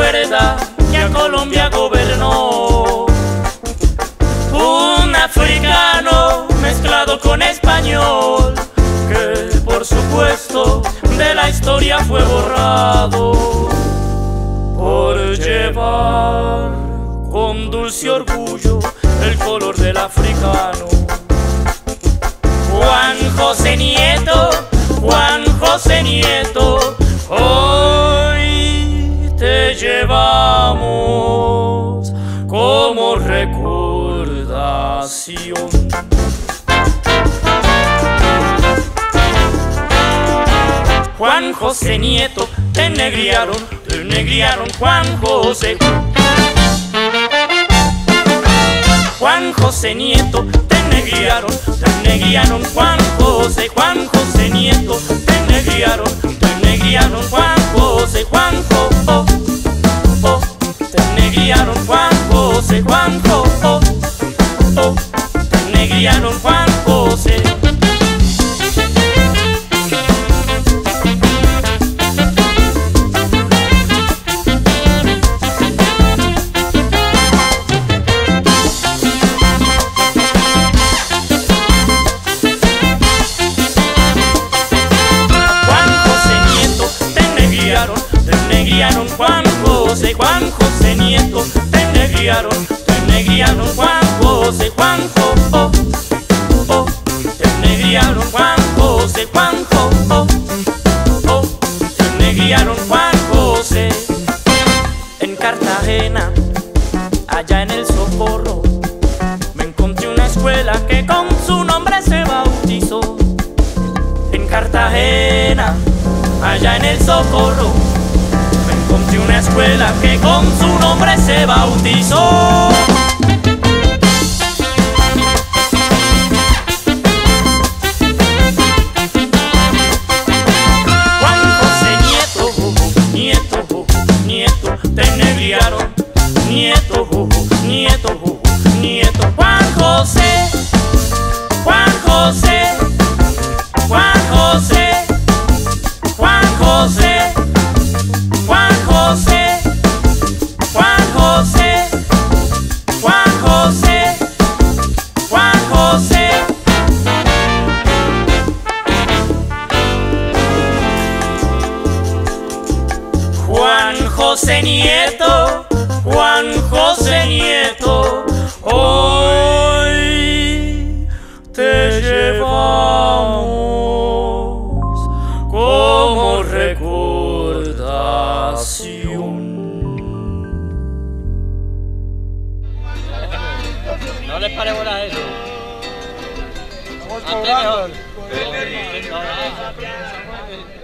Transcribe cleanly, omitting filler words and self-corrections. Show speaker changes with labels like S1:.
S1: recuerda que a Colombia gobernó un africano mezclado con español, que por supuesto de la historia fue borrado por llevar con dulce orgullo el color del africano. Juan José Nieto, Juan José Nieto, hoy te llevamos como recordación. Juan José Nieto, te negriaron Juan José. Juan José Nieto, te negriaron Juan José. Juan José Nieto, te negriaron Juan José. Juanjo, oh, oh, te negriaron Juan José. Juanjo, oh, oh, te negriaron Juan José. Juan José, Juan José Nieto, te negriaron Juan José. Juanjo, oh, oh, te negriaron Juan José. Juanjo, oh, oh, te negriaron Juan José. En Cartagena, allá en el Socorro, me encontré una escuela que con su nombre se bautizó. En Cartagena, allá en el Socorro, encontré una escuela que con su nombre se bautizó. Juan José Nieto, Nieto, Nieto, te negriaron. Nieto, Nieto, Nieto. Juan José, Juan José, Juan José, Juan José, Juan José, Juan José, Juan José, Juan José. Juan José Nieto, Juan José Nieto, hoy te llevamos como recordación.
S2: ¿No les pare bola eso?
S3: Estamos cobrando.